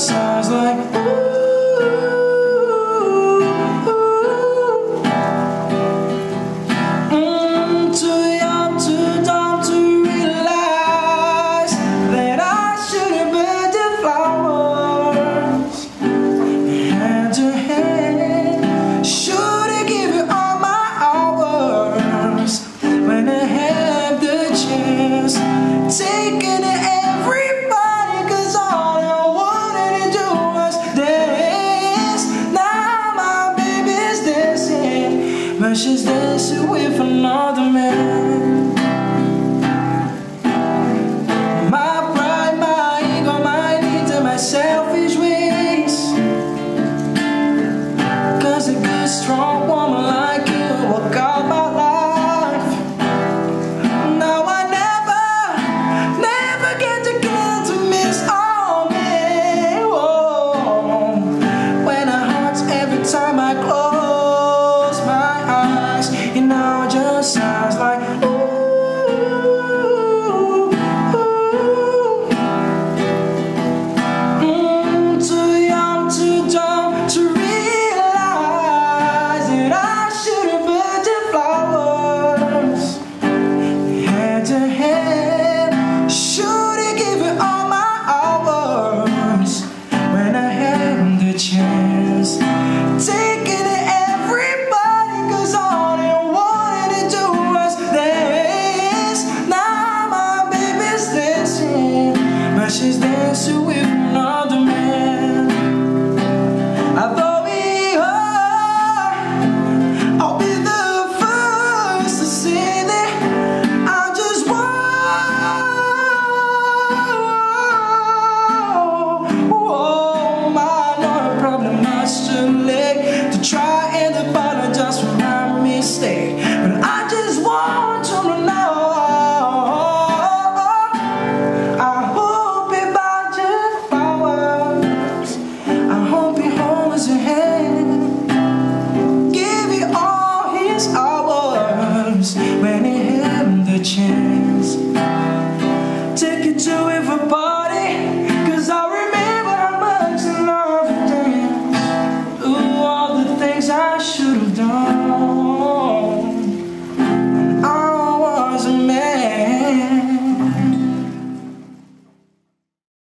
just sounds like ooh, too young, too dumb to realize that I should have burned the flowers hand to hand. Should have given all my hours when I had the chance. Taking it everybody, cause all I wanted to do was dance. Now my baby's dancing, but she's dancing with another man. My pride, my ego, my needs and my selfish ways, cause a good strong woman like you will guard my life. Now I never get to miss all me. Oh, when it hurts every time I close my eyes, you know it just sounds like ooh, too young, too dumb to realize that I should have burned the flowers hand to hand. Should have given all my hours when I had the chance. Taking it everybody, cause all they wanted to do was dance. Now my baby's dancing, but she's dancing with another man. I thought we are, I'll be the first to say that I just my problem, much too late to try and apologize for my mistake. But I just want you to know, I hope he buys you flowers, I hope he holds your hand, give you all his hours when he had the chance. Take you to everybody, cause I remember how much I love you dance. Ooh, all the things I should have done.